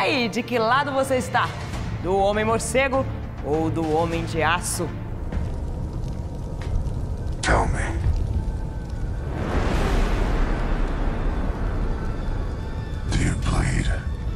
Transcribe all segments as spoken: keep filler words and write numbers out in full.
aí, de que lado você está? Do Homem Morcego ou do Homem de Aço? Tell me. Do you bleed?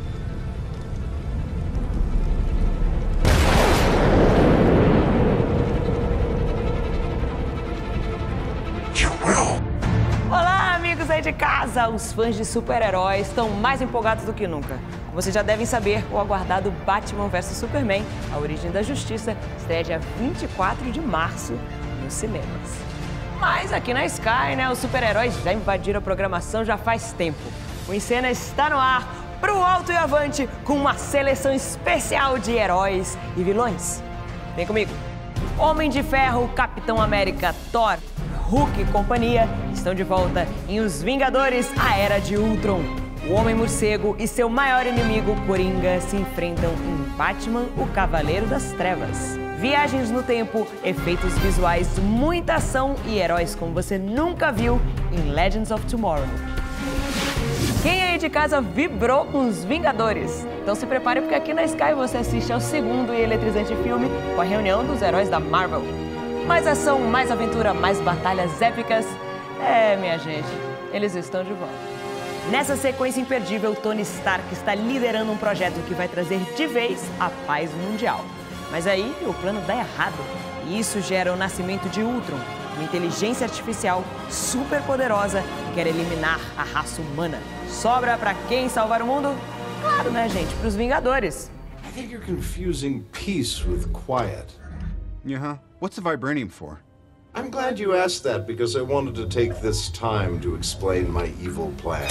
You will. Olá, amigos aí de casa! Os fãs de super-heróis estão mais empolgados do que nunca. Como vocês já devem saber, o aguardado Batman versus Superman, A Origem da Justiça, estreia dia vinte e quatro de março nos cinemas. Mas aqui na Sky, né, os super-heróis já invadiram a programação já faz tempo. O Em Cena está no ar, pro alto e avante, com uma seleção especial de heróis e vilões. Vem comigo! Homem de Ferro, Capitão América, Thor, Hulk e companhia estão de volta em Os Vingadores, A Era de Ultron. O Homem Morcego e seu maior inimigo, Coringa, se enfrentam em Batman, o Cavaleiro das Trevas. Viagens no tempo, efeitos visuais, muita ação e heróis como você nunca viu em Legends of Tomorrow. Quem aí de casa vibrou com Os Vingadores? Então se prepare porque aqui na Sky você assiste ao segundo e eletrizante filme com a reunião dos heróis da Marvel. Mais ação, mais aventura, mais batalhas épicas. É, minha gente, eles estão de volta. Nessa sequência imperdível, Tony Stark está liderando um projeto que vai trazer de vez a paz mundial. Mas aí o plano dá errado e isso gera o nascimento de Ultron, uma inteligência artificial super poderosa que quer eliminar a raça humana. Sobra pra quem salvar o mundo? Claro, né, gente? Pros Vingadores. I think you're confusing peace with quiet. Yeah, what's the vibranium for? I'm glad you asked that because I wanted to take this time to explain my evil plan.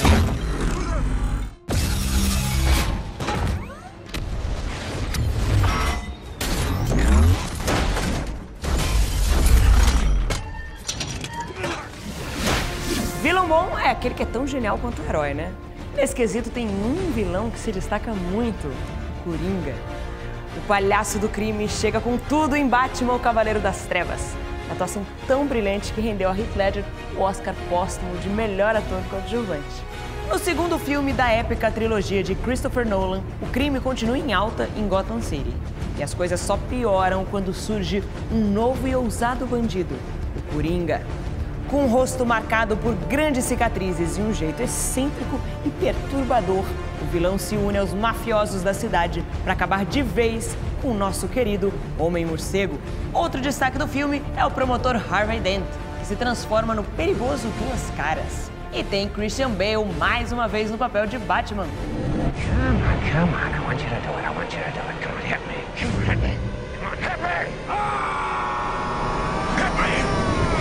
Vilão bom é aquele que é tão genial quanto o herói, né? Nesse quesito tem um vilão que se destaca muito, Coringa. O palhaço do crime chega com tudo em Batman, o Cavaleiro das Trevas. Uma atuação tão brilhante que rendeu a Heath Ledger o Oscar póstumo de melhor ator coadjuvante. No segundo filme da épica trilogia de Christopher Nolan, o crime continua em alta em Gotham City. E as coisas só pioram quando surge um novo e ousado bandido, o Coringa. Com um rosto marcado por grandes cicatrizes e um jeito excêntrico e perturbador, o vilão se une aos mafiosos da cidade para acabar de vez com o nosso querido Homem Morcego. Outro destaque do filme é o promotor Harvey Dent, que se transforma no perigoso Duas Caras. E tem Christian Bale mais uma vez no papel de Batman. Come on, come on, I want you to do it, I want you to do it. Come on, hit me, come on, hit me, come on, hit me! Ah! Hit me!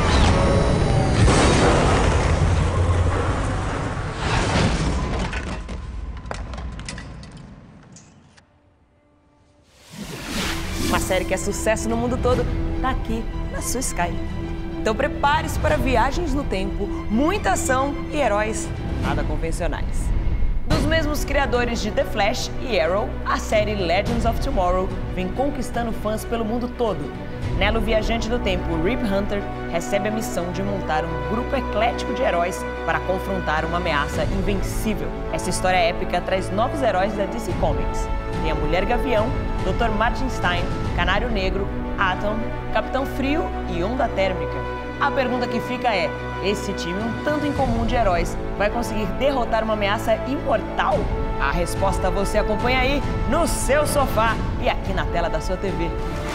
Uma série que é sucesso no mundo todo, tá aqui na sua Sky. Então prepare-se para viagens no tempo, muita ação e heróis nada convencionais. Dos mesmos criadores de The Flash e Arrow, a série Legends of Tomorrow vem conquistando fãs pelo mundo todo. Nela, o viajante do tempo, Rip Hunter, recebe a missão de montar um grupo eclético de heróis para confrontar uma ameaça invencível. Essa história épica traz novos heróis da D C Comics. Tem a Mulher Gavião, doutor Martin Stein, Canário Negro, Atom, Capitão Frio e Onda Térmica. A pergunta que fica é, esse time um tanto incomum de heróis vai conseguir derrotar uma ameaça imortal? A resposta você acompanha aí no seu sofá e aqui na tela da sua T V.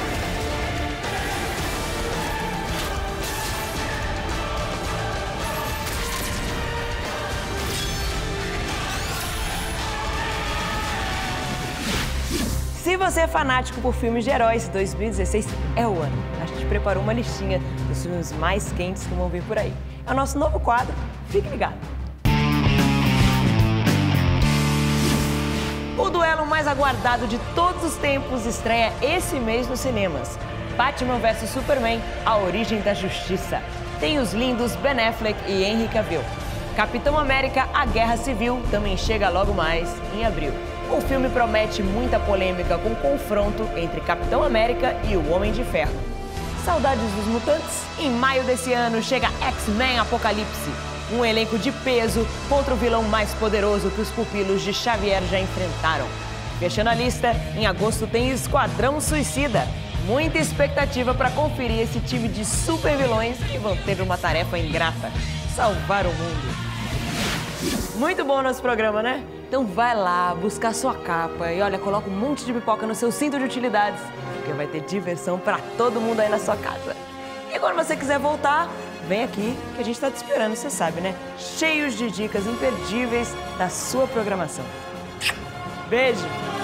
Se você é fanático por filmes de heróis, dois mil e dezesseis é o ano. A gente preparou uma listinha dos filmes mais quentes que vão vir por aí. É o nosso novo quadro, fique ligado. O duelo mais aguardado de todos os tempos estreia esse mês nos cinemas. Batman versus Superman, A Origem da Justiça. Tem os lindos Ben Affleck e Henry Cavill. Capitão América, A Guerra Civil, também chega logo mais, em abril. O filme promete muita polêmica com o confronto entre Capitão América e o Homem de Ferro. Saudades dos mutantes? Em maio desse ano chega X-Men Apocalipse, um elenco de peso contra o vilão mais poderoso que os pupilos de Xavier já enfrentaram. Fechando a lista, em agosto tem Esquadrão Suicida. Muita expectativa para conferir esse time de super vilões que vão ter uma tarefa ingrata: salvar o mundo. Muito bom nosso programa, né? Então vai lá, buscar sua capa e olha, coloca um monte de pipoca no seu cinto de utilidades, porque vai ter diversão para todo mundo aí na sua casa. E quando você quiser voltar, vem aqui que a gente tá te esperando, você sabe, né? Cheios de dicas imperdíveis da sua programação. Beijo!